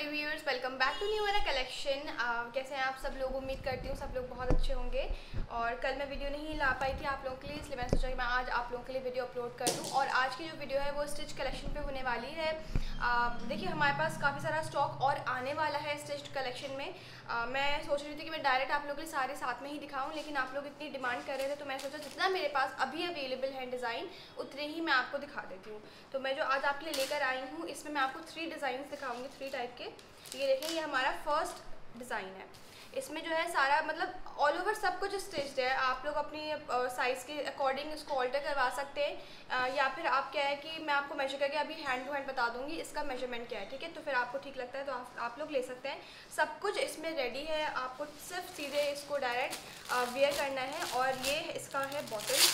Viewers, welcome back to new वाला collection. कैसे हैं आप सब लोग? उम्मीद करती हूँ सब लोग बहुत अच्छे होंगे। और कल मैं वीडियो नहीं ला पाई थी आप लोगों के लिए, इसलिए मैंने सोचा कि मैं आज आप लोगों के लिए वीडियो अपलोड कर दूँ। और आज की जो वीडियो है वो स्टिच कलेक्शन पे होने वाली है। देखिए हमारे पास काफ़ी सारा स्टॉक और आने वाला है स्टिच कलेक्शन में। मैं सोच रही थी कि मैं डायरेक्ट आप लोगों के लिए सारे साथ में ही दिखाऊं, लेकिन आप लोग इतनी डिमांड कर रहे थे तो मैं सोचा जितना मेरे पास अभी अवेलेबल है डिज़ाइन उतने ही मैं आपको दिखा देती हूँ। तो मैं जो आज आपके लिए लेकर आई हूँ इसमें मैं आपको 3 डिज़ाइन दिखाऊंगी, 3 टाइप के। ये देखें, ये हमारा फर्स्ट डिज़ाइन है। इसमें जो है सारा मतलब ऑल ओवर सब कुछ स्टिच्ड है। आप लोग अपनी साइज़ के अकॉर्डिंग इसको ऑल्टर करवा सकते हैं, या फिर आप क्या है कि मैं आपको मेजर करके अभी हैंड टू हैंड बता दूंगी इसका मेजरमेंट क्या है, ठीक है। तो फिर आपको ठीक लगता है तो आप लोग ले सकते हैं। सब कुछ इसमें रेडी है, आपको सिर्फ सीधे इसको डायरेक्ट वेयर करना है। और ये इसका है बॉटम,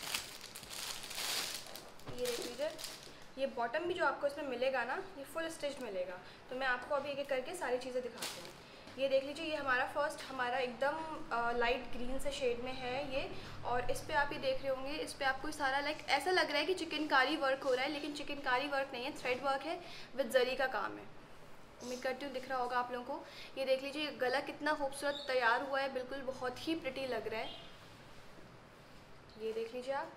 ये देख लीजिए। ये बॉटम भी जो आपको इसमें मिलेगा ना, ये फुल स्टिच मिलेगा। तो मैं आपको अभी एक एक करके सारी चीज़ें दिखाती हूँ। ये देख लीजिए, ये हमारा फर्स्ट हमारा एकदम लाइट ग्रीन से शेड में है ये। और इस पर आप ये देख रहे होंगे, इस पर आपको सारा लाइक ऐसा लग रहा है कि चिकनकारी वर्क हो रहा है, लेकिन चिकनकारी वर्क नहीं है, थ्रेड वर्क है विद जरी का काम है। उम्मीद करती हूँ दिख रहा होगा आप लोगों को। ये देख लीजिए गला कितना खूबसूरत तैयार हुआ है, बिल्कुल बहुत ही प्रिटी लग रहा है। ये देख लीजिए आप,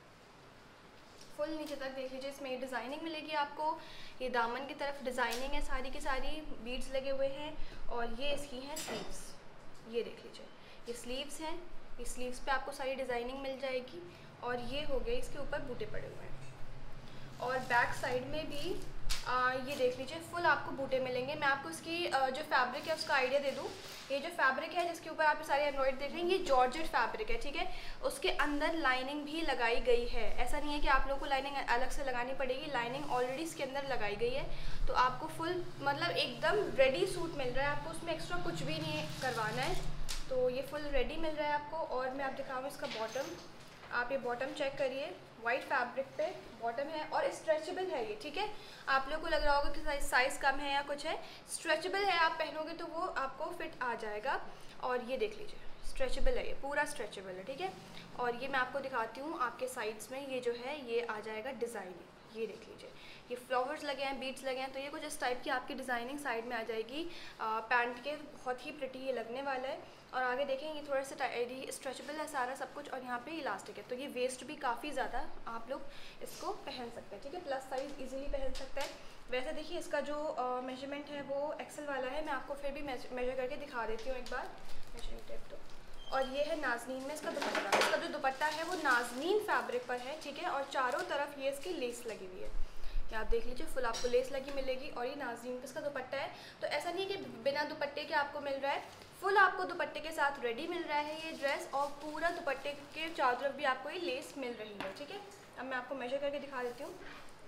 फुल नीचे तक देख लीजिए, इसमें ये डिज़ाइनिंग मिलेगी आपको। ये दामन की तरफ डिज़ाइनिंग है, सारी की सारी बीड्स लगे हुए हैं। और ये इसकी हैं स्लीव्स, ये देख लीजिए, ये स्लीव्स हैं। ये स्लीव्स पे आपको सारी डिज़ाइनिंग मिल जाएगी। और ये हो गए इसके ऊपर बूटे पड़े हुए हैं। और बैक साइड में भी ये देख लीजिए फुल आपको बूटे मिलेंगे। मैं आपको इसकी जो फैब्रिक है उसका आइडिया दे दूँ। ये जो फैब्रिक है जिसके ऊपर आप सारे एम्ब्रॉयडरी देख रहे हैं, ये जॉर्जेट फैब्रिक है, ठीक है। उसके अंदर लाइनिंग भी लगाई गई है। ऐसा नहीं है कि आप लोगों को लाइनिंग अलग से लगानी पड़ेगी, लाइनिंग ऑलरेडी इसके अंदर लगाई गई है। तो आपको फुल मतलब एकदम रेडी सूट मिल रहा है, आपको उसमें एक्स्ट्रा कुछ भी नहीं करवाना है। तो ये फुल रेडी मिल रहा है आपको। और मैं आप दिखाऊँ इसका बॉटम, आप ये बॉटम चेक करिए, वाइट फैब्रिक पे बॉटम है और स्ट्रेचेबल है ये, ठीक है। आप लोगों को लग रहा होगा कि साइज़ कम है या कुछ है, स्ट्रेचेबल है, आप पहनोगे तो वो आपको फिट आ जाएगा। और ये देख लीजिए स्ट्रेचेबल है, ये पूरा स्ट्रेचेबल है, ठीक है। और ये मैं आपको दिखाती हूँ आपके साइड्स में, ये जो है ये आ जाएगा डिज़ाइन, ये देख लीजिए, ये फ्लावर्स लगे हैं, बीड्स लगे हैं, तो ये कुछ इस टाइप की आपकी डिज़ाइनिंग साइड में आ जाएगी पैंट के। बहुत ही प्रिटी ये लगने वाला है। और आगे देखें ये थोड़ा सा स्ट्रेचेबल है सारा सब कुछ, और यहाँ पे इलास्टिक है, तो ये वेस्ट भी काफ़ी ज़्यादा, आप लोग इसको पहन सकते हैं, ठीक है। प्लस साइज़ इजीली पहन सकते हैं। वैसे देखिए इसका जो मेजरमेंट है वो एक्सेल वाला है, मैं आपको फिर भी मेजर करके दिखा देती हूँ एक बार मेजरिंग टेप तो। और ये है नाजनीन में इसका दुपट्टा, इसका जो दुपट्टा है वो नाजनीन फैब्रिक पर है, ठीक है। और चारों तरफ ये इसकी लेस लगी हुई है, ये आप देख लीजिए, फुल आपको लेस लगी मिलेगी। और ये नाजनीन का इसका दुपट्टा है। तो ऐसा नहीं है कि बिना दुपट्टे के आपको मिल रहा है, फुल आपको दुपट्टे के साथ रेडी मिल रहा है ये ड्रेस। और पूरा दुपट्टे के चारों तरफ भी आपको ये लेस मिल रही है, ठीक है। अब मैं आपको मेजर करके दिखा देती हूँ।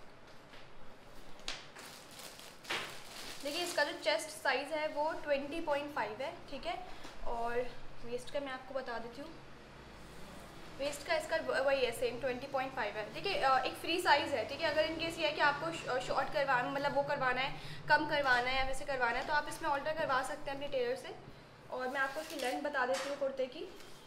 देखिए इसका जो चेस्ट साइज़ है वो 20.5 है, ठीक है। और वेस्ट का मैं आपको बता देती हूँ, वेस्ट का इसका वही है सेम 20.5 है। देखिए एक फ्री साइज़ है, ठीक है। अगर इनकेस ये है कि आपको शॉर्ट करवाना मतलब वो करवाना है, कम करवाना है या वैसे करवाना है, तो आप इसमें ऑल्टर करवा सकते हैं अपने टेलर से। और मैं आपको इसकी लेंथ बता देती हूँ कुर्ते की।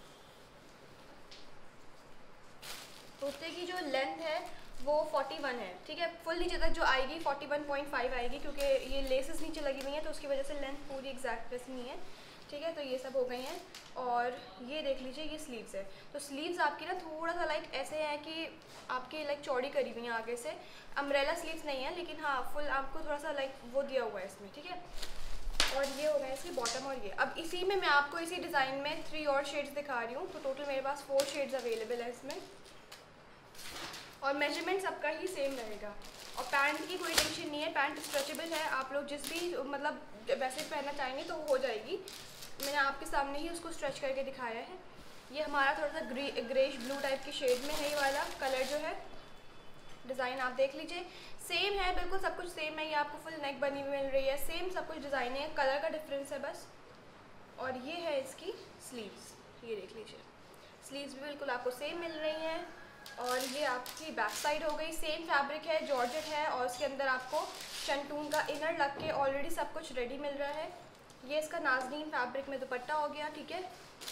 कुर्ते की जो लेंथ है वो 41 है, ठीक है। फुल नीचे तक जो आएगी 41.5 आएगी, क्योंकि ये लेसेस नीचे लगी हुई हैं तो उसकी वजह से लेंथ पूरी एग्जैक्ट वैसे नहीं है, ठीक है। तो ये सब हो गई हैं। और ये देख लीजिए ये स्लीव्स है, तो स्लीव्स आपकी ना थोड़ा सा लाइक ऐसे है कि आपकी लाइक चौड़ी करी हुई हैं आगे से, अम्ब्रेला स्लीव्स नहीं है, लेकिन हाँ फुल आपको थोड़ा सा लाइक वो दिया हुआ है इसमें, ठीक है। और ये हो गया इसकी बॉटम। और ये अब इसी में मैं आपको इसी डिज़ाइन में 3 और शेड्स दिखा रही हूँ, तो टोटल मेरे पास 4 शेड्स अवेलेबल है इसमें। और मेजरमेंट सबका ही सेम रहेगा। और पैंट की कोई टेंशन नहीं है, पैंट स्ट्रेचेबल है, आप लोग जिस भी मतलब वैसे पहनना चाहेंगे तो वो हो जाएगी। मैंने आपके सामने ही उसको स्ट्रेच करके दिखाया है। ये हमारा थोड़ा सा ग्रेश ब्लू टाइप की शेड में है, ये वाला कलर जो है। डिज़ाइन आप देख लीजिए सेम है, बिल्कुल सब कुछ सेम है। ये आपको फुल नेक बनी हुई मिल रही है, सेम सब कुछ डिज़ाइन है, कलर का डिफरेंस है बस। और ये है इसकी स्लीव्स, ये देख लीजिए, स्लीव्स भी बिल्कुल आपको सेम मिल रही हैं। और ये आपकी बैक साइड हो गई, सेम फैब्रिक है, जॉर्जेट है, और उसके अंदर आपको शंटून का इनर लग के ऑलरेडी सब कुछ रेडी मिल रहा है। ये इसका नाजनीन फैब्रिक में दुपट्टा हो गया, ठीक है।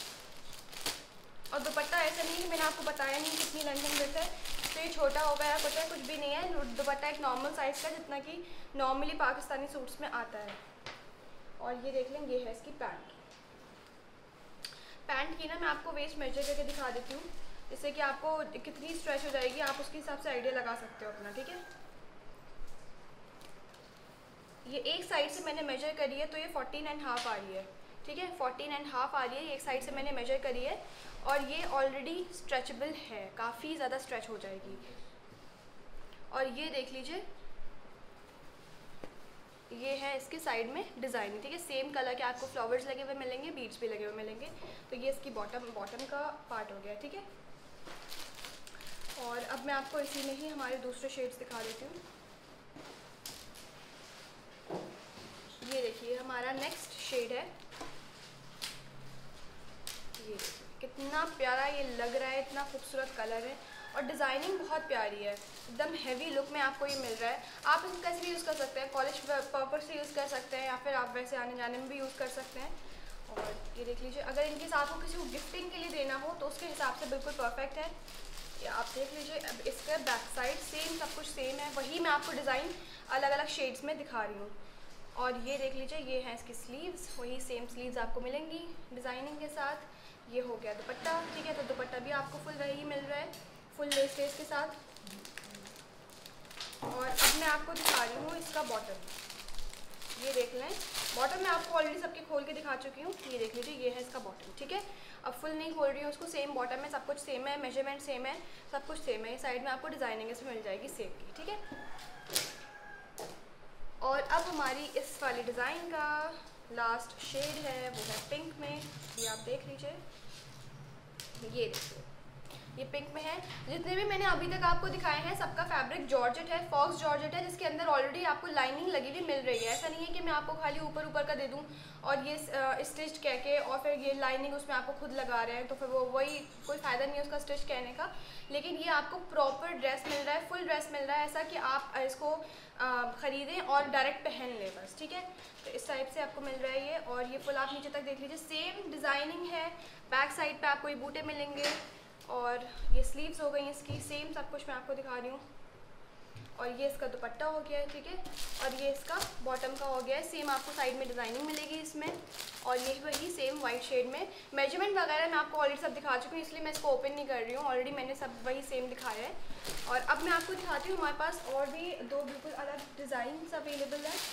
और दुपट्टा ऐसा नहीं है, मैंने आपको बताया नहीं कितनी लेंथ एंड विड्थ है, तो ये छोटा होगा या कुछ है, कुछ भी नहीं है। दुपट्टा एक नॉर्मल साइज़ का जितना कि नॉर्मली पाकिस्तानी सूट्स में आता है। और ये देख लें, ये है इसकी पैंट। पैंट की ना मैं आपको वेस्ट मेजर करके दिखा देती हूँ, जिससे कि आपको कितनी स्ट्रेच हो जाएगी आप उसके हिसाब से आइडिया लगा सकते हो अपना, ठीक है। ये एक साइड से मैंने मेजर करी है तो ये 14.5 आ रही है, ठीक है। 14.5 आ रही है, एक साइड से मैंने मेजर करी है और ये ऑलरेडी स्ट्रेचेबल है, काफ़ी ज़्यादा स्ट्रेच हो जाएगी। और ये देख लीजिए, ये है इसके साइड में डिज़ाइन, ठीक है। सेम कलर के आपको फ्लावर्स लगे हुए मिलेंगे, बीड्स भी लगे हुए मिलेंगे। तो ये इसकी बॉटम का पार्ट हो गया, ठीक है। और अब मैं आपको इसी में ही हमारे दूसरे शेड्स दिखा देती हूँ। ये देखिए हमारा नेक्स्ट शेड है, ये देखिए कितना प्यारा ये लग रहा है, इतना खूबसूरत कलर है और डिज़ाइनिंग बहुत प्यारी है, एकदम हैवी लुक में आपको ये मिल रहा है। आप इसको कैसे भी यूज़ कर सकते हैं, कॉलेज पर्पस से यूज़ कर सकते हैं या फिर आप वैसे आने जाने में भी यूज़ कर सकते हैं। और ये देख लीजिए, अगर इनके साथ आपको किसी को गिफ्टिंग के लिए देना हो तो उसके हिसाब से बिल्कुल परफेक्ट है। ये आप देख लीजिए, अब इसका बैक साइड सेम, सब कुछ सेम है, वही मैं आपको डिज़ाइन अलग अलग शेड्स में दिखा रही हूँ। और ये देख लीजिए, ये है इसकी स्लीव्स, वही सेम स्लीव्स आपको मिलेंगी डिज़ाइनिंग के साथ। ये हो गया दुपट्टा, ठीक है। तो दुपट्टा भी आपको फुल वही मिल रहा है, फुल लेस के साथ। और अब मैं आपको दिखा रही हूँ इसका बॉटम, ये देख लें। बॉटम मैं आपको ऑलरेडी सबके खोल के दिखा चुकी हूँ, ये देख लीजिए, ये है इसका बॉटम, ठीक है। अब फुल नहीं खोल रही हूँ उसको, सेम बॉटम में सब कुछ सेम है, मेजरमेंट सेम है, सब कुछ सेम है। ये साइड में आपको डिज़ाइनिंग इसमें मिल जाएगी सेम की, ठीक है। और अब हमारी इस वाली डिज़ाइन का लास्ट शेड है, वो है पिंक में, ये आप देख लीजिए, ये देखिए ये पिंक में है। जितने भी मैंने अभी तक आपको दिखाए हैं सबका फैब्रिक जॉर्जेट है, फॉक्स जॉर्जेट है, जिसके अंदर ऑलरेडी आपको लाइनिंग लगी हुई मिल रही है। ऐसा नहीं है कि मैं आपको खाली ऊपर ऊपर का दे दूं और ये स्टिच कह के और फिर ये लाइनिंग उसमें आपको खुद लगा रहे हैं, तो फिर वो वही कोई फ़ायदा नहीं है उसका स्टिच कहने का। लेकिन ये आपको प्रॉपर ड्रेस मिल रहा है, फुल ड्रेस मिल रहा है, ऐसा कि आप इसको ख़रीदें और डायरेक्ट पहन लें बस, ठीक है। तो इस टाइप से आपको मिल रहा है ये। और ये फुल आप नीचे तक देख लीजिए, सेम डिज़ाइनिंग है। बैक साइड पे आपको ये बूटे मिलेंगे और ये स्लीव्स हो गई इसकी, सेम सब कुछ मैं आपको दिखा रही हूँ। और ये इसका दुपट्टा हो गया है, ठीक है। और ये इसका बॉटम का हो गया है, सेम आपको साइड में डिज़ाइनिंग मिलेगी इसमें। और ये वही सेम वाइट शेड में। मेजरमेंट वगैरह मैं आपको ऑलरेडी सब दिखा चुकी हूँ, इसलिए मैं इसको ओपन नहीं कर रही हूँ, ऑलरेडी मैंने सब वही सेम दिखाया है। और अब मैं आपको दिखाती हूँ, हमारे पास और भी दो बिल्कुल अलग डिज़ाइन अवेलेबल है।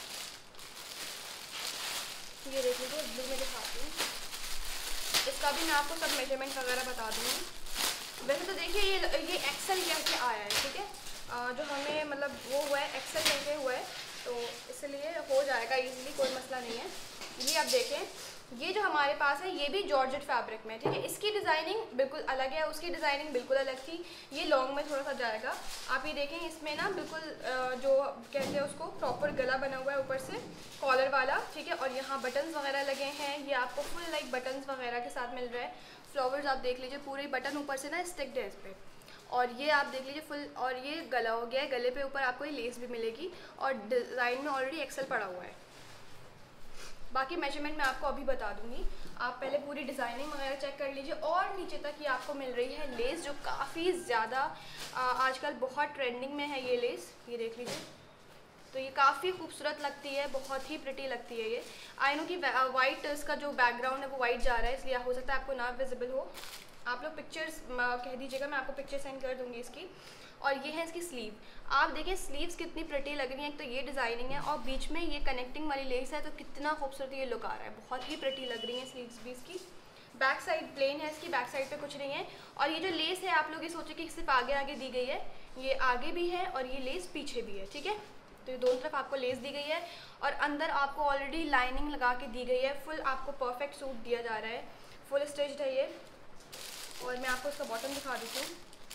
ये देख लीजिए, ब्लू में दिखाती हूँ, इसका भी मैं आपको सब मेजरमेंट वगैरह बता दूँगी। वैसे तो देखिए ये एक्सेल कैसे आया है, ठीक है। जो हमें मतलब वो हुआ है एक्सेल कैसे हुआ है, तो इसलिए हो जाएगा इजीली, कोई मसला नहीं है। ये आप देखें, ये जो हमारे पास है ये भी जॉर्जेट फैब्रिक में, ठीक है। इसकी डिज़ाइनिंग बिल्कुल अलग है, उसकी डिज़ाइनिंग बिल्कुल अलग थी। ये लॉन्ग में थोड़ा सा जाएगा, आप ये देखें, इसमें ना बिल्कुल जो कहते हैं उसको प्रॉपर गला बना हुआ है ऊपर से कॉलर वाला, ठीक है। और यहाँ बटन्स वगैरह लगे हैं, ये आपको फुल लाइक बटन्स वगैरह के साथ मिल रहा है। फ्लावर्स आप देख लीजिए, पूरे बटन ऊपर से ना स्टिक्ड है इस पर। और ये आप देख लीजिए फुल, और ये गला हो गया है, गले पे ऊपर आपको ये लेस भी मिलेगी और डिज़ाइन में ऑलरेडी एक्सेल पड़ा हुआ है। बाकी मेजरमेंट मैं आपको अभी बता दूंगी, आप पहले पूरी डिज़ाइनिंग वगैरह चेक कर लीजिए। और नीचे तक ये आपको मिल रही है लेस, जो काफ़ी ज़्यादा आजकल बहुत ट्रेंडिंग में है ये लेस, ये देख लीजिए। तो ये काफ़ी खूबसूरत लगती है, बहुत ही प्रिटी लगती है ये। आई नो कि वाइट इसका जो बैकग्राउंड है वो वाइट जा रहा है, इसलिए हो सकता है आपको ना विजिबल हो। आप लोग पिक्चर्स कह दीजिएगा, मैं आपको पिक्चर सेंड कर दूँगी इसकी। और ये है इसकी स्लीव, आप देखिए स्लीव्स कितनी प्रिटी लग रही है। एक तो ये डिज़ाइनिंग है और बीच में ये कनेक्टिंग वाली लेस है, तो कितना खूबसूरत ये लुक आ रहा है, बहुत ही प्रिटी लग रही है स्लीव्स भी इसकी। बैक साइड प्लेन है इसकी, बैक साइड पे कुछ नहीं है। और ये जो लेस है आप लोग ये सोचे कि सिर्फ आगे आगे दी गई है, ये आगे भी है और ये लेस पीछे भी है, ठीक है। तो ये दोनों तरफ आपको लेस दी गई है और अंदर आपको ऑलरेडी लाइनिंग लगा के दी गई है। फुल आपको परफेक्ट सूट दिया जा रहा है, फुल स्टिच्ड है ये। और मैं आपको इसका बॉटम दिखा देती हूँ,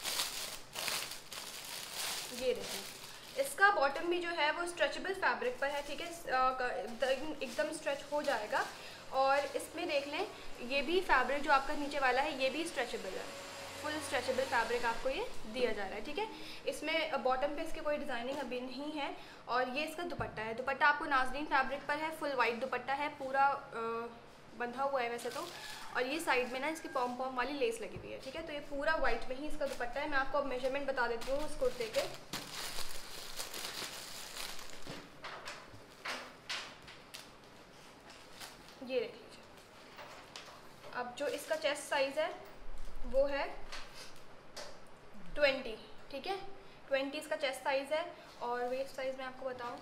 ये देखें, इसका बॉटम भी जो है वो स्ट्रेचेबल फैब्रिक पर है, ठीक है, एकदम स्ट्रेच हो जाएगा। और इसमें देख लें, ये भी फैब्रिक जो आपका नीचे वाला है ये भी स्ट्रेचेबल है, फुल स्ट्रेचेबल फैब्रिक आपको ये दिया जा रहा है, ठीक है। इसमें बॉटम पे इसके कोई डिज़ाइनिंग अभी नहीं है। और ये इसका दुपट्टा है, दुपट्टा आपको नाजरीन फैब्रिक पर है, फुल वाइट दुपट्टा है, पूरा बंधा हुआ है वैसे तो। और ये साइड में ना इसकी पॉम पॉम वाली लेस लगी हुई है, ठीक है। तो ये पूरा वाइट में ही इसका दुपट्टा है। मैं आपको अब मेजरमेंट बता देती हूँ उस कुर्ते के। ये देख लीजिए। अब जो इसका चेस्ट साइज़ है वो है 20, ठीक है, 20 इसका चेस्ट साइज़ है। और वेस्ट साइज़ मैं आपको बताऊँ,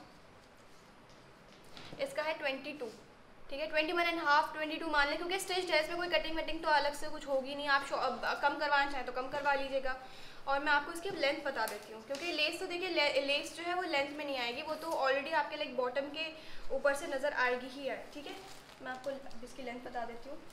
इसका है 22, ठीक है, 21.5, 22 मान लें, क्योंकि स्टिच है, इसमें कोई कटिंग वटिंग तो अलग से कुछ होगी नहीं। आप कम करवाना चाहें तो कम करवा लीजिएगा। और मैं आपको इसकी लेंथ बता देती हूँ, क्योंकि लेस तो देखिए लेस जो है वो लेंथ में नहीं आएगी, वो तो ऑलरेडी आपके लाइक बॉटम के ऊपर से नज़र आएगी ही है, ठीक है। मैं आपको इसकी लेंथ बता देती हूँ।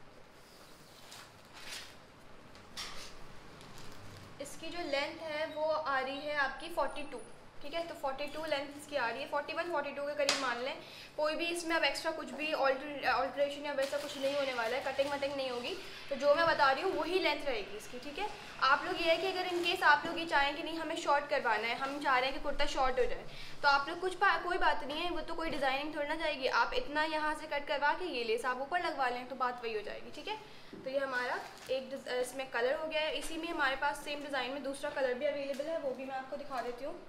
इसकी जो लेंथ है वो आ रही है आपकी 42, ठीक है, तो 42 लेंथ इसकी आ रही है, 41, 42 के करीब मान लें। कोई भी इसमें अब एक्स्ट्रा कुछ भी ऑल्ट्रेशन या वैसा कुछ नहीं होने वाला है, कटिंग वटिंग नहीं होगी। तो जो मैं बता रही हूँ वही लेंथ रहेगी इसकी, ठीक है। आप लोग ये है कि अगर इन केस आप लोग ये चाहें कि नहीं हमें शॉर्ट करवाना है, हम चाह रहे हैं कि कुर्ता शॉर्ट हो जाए, तो आप लोग कोई बात नहीं है, वो तो कोई डिज़ाइनिंग थोड़ी ना जाएगी। आप इतना यहाँ से कट करवा के ये लेस आप ऊपर लगवा लें तो बात वही हो जाएगी, ठीक है। तो ये हमारा एक इसमें कलर हो गया है। इसी में हमारे पास सेम डिज़ाइन में दूसरा कलर भी अवेलेबल है, वो भी मैं आपको दिखा देती हूँ।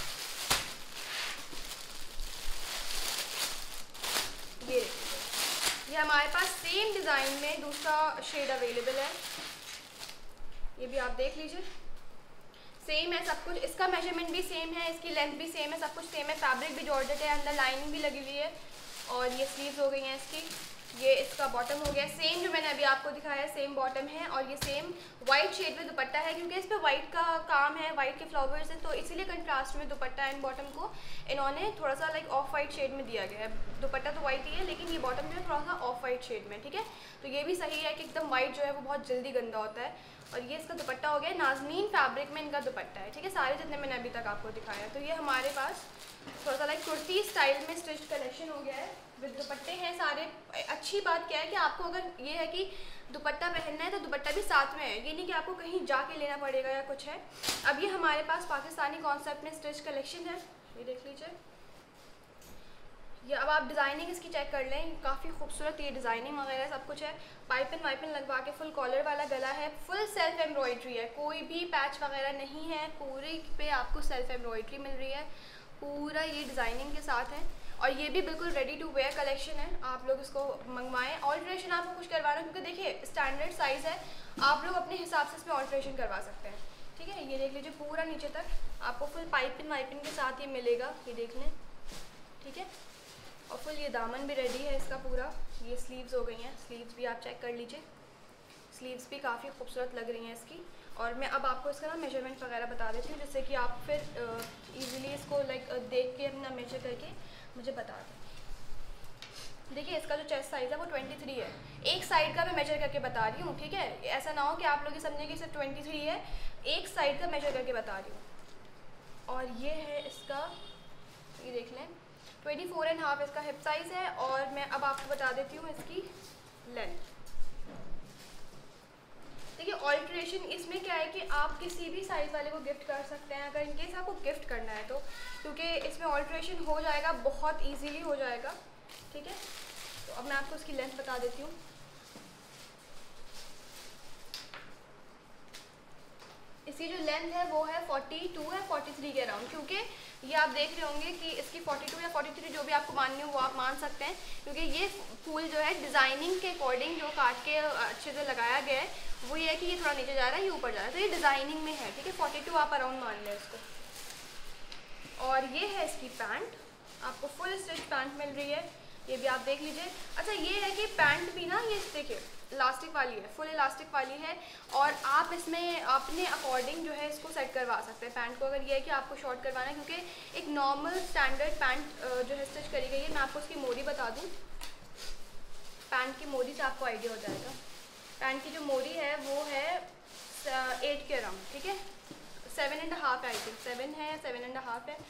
ये हमारे पास सेम डिज़ाइन में दूसरा शेड अवेलेबल है, ये भी आप देख लीजिए। सेम है सब कुछ, इसका मेजरमेंट भी सेम है, इसकी लेंथ भी सेम है, सब कुछ सेम है। फैब्रिक भी जॉर्जेट है, अंदर लाइनिंग भी लगी हुई है। और ये स्लीव्स हो गई हैं इसकी, ये इसका बॉटम हो गया सेम जो मैंने अभी आपको दिखाया है, सेम बॉटम है। और ये सेम वाइट शेड में दुपट्टा है, क्योंकि इस पर वाइट का काम है, वाइट के फ्लावर्स हैं, तो इसीलिए कंट्रास्ट में दुपट्टा एंड बॉटम को इन्होंने थोड़ा सा लाइक ऑफ वाइट शेड में दिया गया है। दुपट्टा तो वाइट ही है, लेकिन ये बॉटम जो है थोड़ा सा ऑफ वाइट शेड में, ठीक है। तो ये भी सही है कि एकदम वाइट जो है वो बहुत जल्दी गंदा होता है। और ये इसका दुपट्टा हो गया, नाज़नीन फैब्रिक में इनका दुपट्टा है, ठीक है। सारे जितने मैंने अभी तक आपको दिखाया है। तो ये हमारे पास थोड़ा सा लाइक कुर्ती स्टाइल में स्टिच कलेक्शन हो गया है, विद दुपट्टे हैं सारे। अच्छी बात क्या है कि आपको अगर ये है कि दुपट्टा पहनना है तो दुपट्टा भी साथ में है, ये नहीं कि आपको कहीं जाके लेना पड़ेगा या कुछ है। अब ये हमारे पास पाकिस्तानी कॉन्सेप्ट में स्टिच कलेक्शन है, ये देख लीजिए। ये अब आप डिज़ाइनिंग इसकी चेक कर लें, काफ़ी खूबसूरत ये डिज़ाइनिंग वगैरह सब कुछ है। पाइपिन वाइपिन लगवा के फुल कॉलर वाला गला है, फुल सेल्फ एम्ब्रॉयड्री है, कोई भी पैच वगैरह नहीं है, पूरे पे आपको सेल्फ एम्ब्रॉयड्री मिल रही है, पूरा ये डिज़ाइनिंग के साथ है। और ये भी बिल्कुल रेडी टू वेयर कलेक्शन है, आप लोग इसको मंगवाएं। ऑल्ट्रेशन आपको कुछ करवाना, क्योंकि देखिए स्टैंडर्ड साइज़ है, आप लोग अपने हिसाब से इसमें ऑल्ट्रेशन करवा सकते हैं, ठीक है। ये देख लीजिए पूरा नीचे तक आपको फुल पाइपिन वाइपिन के साथ ये मिलेगा, ये देख लें, ठीक है। और फुल ये दामन भी रेडी है इसका पूरा। ये स्लीव्स हो गई हैं, स्लीव्स भी आप चेक कर लीजिए, स्लीव्स भी काफ़ी खूबसूरत लग रही हैं इसकी। और मैं अब आपको इसका ना मेजरमेंट वगैरह बता देती हूँ, जिससे कि आप फिर इजीली इसको लाइक देख के अपना मेजर करके मुझे बता दें। देखिए इसका जो चेस्ट साइज़ है वो 23 है, एक साइड का मैं मेजर करके बता रही हूँ, ठीक है। ऐसा ना हो कि आप लोग ये समझें कि सिर्फ 23 है, एक साइड का मेजर करके बता रही हूँ। और ये है इसका, ये देख लें 24.5 इसका हिप साइज़ है। और मैं अब आपको बता देती हूँ इसकी लेंथ। देखिए ऑल्ट्रेशन इसमें क्या है कि आप किसी भी साइज़ वाले को गिफ्ट कर सकते हैं, अगर इनकेस आपको गिफ्ट करना है तो, क्योंकि इसमें ऑल्ट्रेशन हो जाएगा, बहुत इजीली हो जाएगा, ठीक है। तो अब मैं आपको इसकी लेंथ बता देती हूँ। इसकी जो लेंथ है वो है 42 है, 43 के अराउंड, क्योंकि ये आप देख रहे होंगे कि इसकी 42 या 43 जो भी आपको माननी हो वो आप मान सकते हैं, क्योंकि ये फूल जो है डिज़ाइनिंग के अकॉर्डिंग जो काट के अच्छे से लगाया गया है वो ये है कि ये थोड़ा नीचे जा रहा है, ये ऊपर जा रहा है, तो ये डिज़ाइनिंग में है, ठीक है। 42 आप अराउंड मान लें इसको। और ये है इसकी पैंट, आपको फुल स्टिच पैंट मिल रही है, ये भी आप देख लीजिए। अच्छा ये है कि पैंट भी ना, ये देखिए इलास्टिक वाली है, फुल इलास्टिक वाली है, और आप इसमें अपने अकॉर्डिंग जो है इसको सेट करवा सकते हैं पैंट को। अगर ये है कि आपको शॉर्ट करवाना है, क्योंकि एक नॉर्मल स्टैंडर्ड पैंट जो है स्टिच करी गई है, मैं आपको उसकी मोरी बता दूँ, पैंट की मोरी से आपको आइडिया हो जाएगा। पैंट की जो मोरी है वो है 8 के अराउंड, ठीक है, 7.5 है, आई थिंक 7 है, 7.5 है,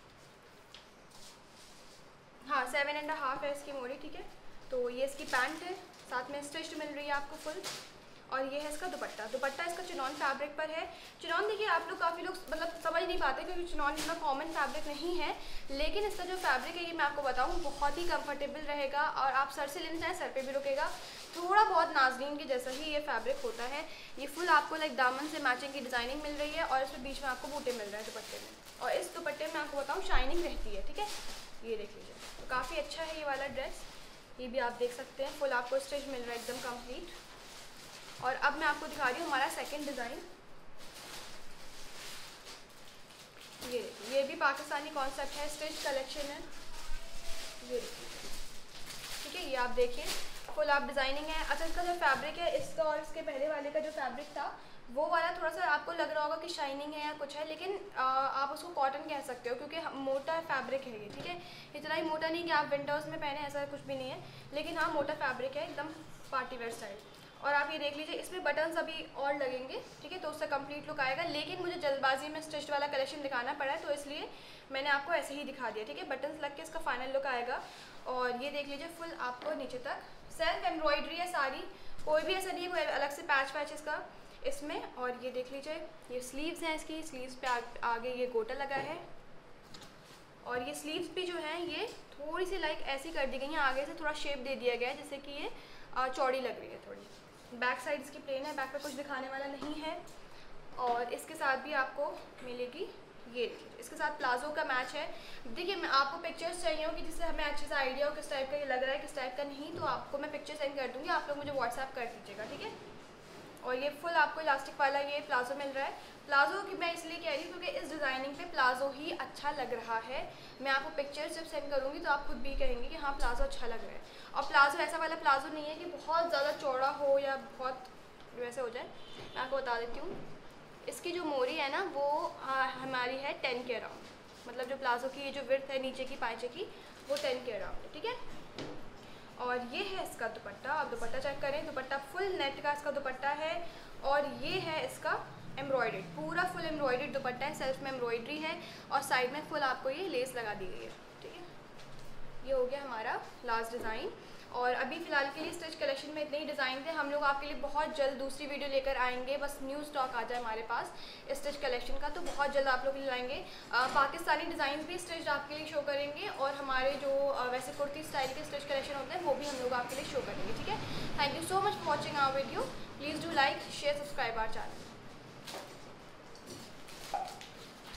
हाँ 7.5 है इसकी मोरी, ठीक है। तो ये इसकी पैंट है, साथ में स्टिच्ड मिल रही है आपको फुल। और ये है इसका दुपट्टा, दुपट्टा इसका चिनॉन फैब्रिक पर है। चिनॉन देखिए आप लोग काफ़ी लोग मतलब समझ नहीं पाते, क्योंकि चिनॉन इतना कॉमन फैब्रिक नहीं है, लेकिन इसका जो फैब्रिक है ये मैं आपको बताऊँ बहुत ही कंफर्टेबल रहेगा, और आप सर से लेना चाहें सर पे भी रुकेगा, थोड़ा बहुत नाज़नीन के जैसा ही ये फैब्रिक होता है। ये फुल आपको लाइक दामन से मैचिंग की डिज़ाइनिंग मिल रही है, और इसमें बीच में आपको बूटे मिल रहे हैं दुपट्टे में, और इस दुपट्टे में आपको बताऊँ शाइनिंग रहती है, ठीक है। ये देख लीजिए, तो काफ़ी अच्छा है ये वाला ड्रेस। ये भी आप देख सकते हैं, फुल आपको स्टिच मिल रहा है एकदम कंप्लीट। और अब मैं आपको दिखा रही हूँ हमारा सेकंड डिज़ाइन। ये भी पाकिस्तानी कॉन्सेप्ट है, स्टिच कलेक्शन है। ये ठीक है, ये आप देखिए फुल आप डिज़ाइनिंग है। अच्छा, इसका जो फैब्रिक है इसका और इसके पहले वाले का जो फैब्रिक था वो वाला थोड़ा सा आपको लग रहा होगा कि शाइनिंग है या कुछ है, लेकिन आप उसको कॉटन कह सकते हो क्योंकि मोटा फैब्रिक है ये। ठीक है, इतना ही मोटा नहीं कि आप विंटर्स में पहने, ऐसा कुछ भी नहीं है, लेकिन हाँ मोटा फैब्रिक है एकदम पार्टी वेयर स्टाइल। और आप ये देख लीजिए इसमें बटन्स अभी और लगेंगे, ठीक है, तो उससे कंप्लीट लुक आएगा। लेकिन मुझे जल्दबाजी में स्टिच वाला कलेक्शन दिखाना पड़ा है तो इसलिए मैंने आपको ऐसे ही दिखा दिया। ठीक है, बटन्स लग के इसका फाइनल लुक आएगा। और ये देख लीजिए फुल आपको नीचे तक सेल्फ एम्ब्रॉयडरी है सारी, कोई भी ऐसा नहीं है कोई अलग से पैच इसका इसमें। और ये देख लीजिए ये स्लीव्स हैं, इसकी स्लीव्स पे आगे ये गोटा लगा है। और ये स्लीव्स भी जो हैं ये थोड़ी सी लाइक ऐसी कर दी गई हैं, आगे से थोड़ा शेप दे दिया गया है जिससे कि ये चौड़ी लग रही है थोड़ी। बैक साइड इसकी प्लेन है, बैक पे कुछ दिखाने वाला नहीं है। और इसके साथ भी आपको मिलेगी ये देखिए, इसके साथ प्लाजो का मैच है। देखिए मैं आपको पिक्चर्स चाहिए हो कि जिससे हमें अच्छे से आइडिया हो किस टाइप का ये लग रहा है किस टाइप का नहीं, तो आपको मैं पिक्चर सेंड कर दूँगी, आप लोग मुझे व्हाट्सएप कर दीजिएगा। ठीक है, और ये फुल आपको इलास्टिक वाला ये प्लाजो मिल रहा है। प्लाजो की मैं इसलिए कह रही हूँ क्योंकि इस डिज़ाइनिंग पे प्लाजो ही अच्छा लग रहा है। मैं आपको पिक्चर्स जब सेंड करूँगी तो आप खुद भी कहेंगे कि हाँ प्लाजो अच्छा लग रहा है। और प्लाजो ऐसा वाला प्लाजो नहीं है कि बहुत ज़्यादा चौड़ा हो या बहुत वैसे हो जाए। मैं आपको बता देती हूँ, इसकी जो मोरी है ना वो हमारी है 10 के अराउंड, मतलब जो प्लाजो की ये जो विड्थ है नीचे की पाइचे की वो 10 के अराउंड है। ठीक है, और ये है इसका दुपट्टा। आप दुपट्टा चेक करें, दुपट्टा फुल नेट का इसका दुपट्टा है। और ये है इसका एम्ब्रॉयडर्ड, पूरा फुल एम्ब्रॉयडर्ड दुपट्टा है, सेल्फ में एम्ब्रॉयडरी है और साइड में फुल आपको ये लेस लगा दी गई है। ठीक है, ये हो गया हमारा लास्ट डिज़ाइन। और अभी फ़िलहाल के लिए स्टिच कलेक्शन में इतने ही डिज़ाइन थे। हम लोग आपके लिए बहुत जल्द दूसरी वीडियो लेकर आएंगे, बस न्यू स्टॉक आ जाए हमारे पास स्टिच कलेक्शन का तो बहुत जल्द आप लोग के लिए लाएंगे। पाकिस्तानी डिज़ाइन भी स्टिच आपके लिए शो करेंगे और हमारे जो वैसे कुर्ती स्टाइल के स्टिच कलेक्शन होते हैं वो भी हम लोग आपके लिए शो करेंगे। ठीक है, thank you so much for watching our video. Please do like share subscribe our channel.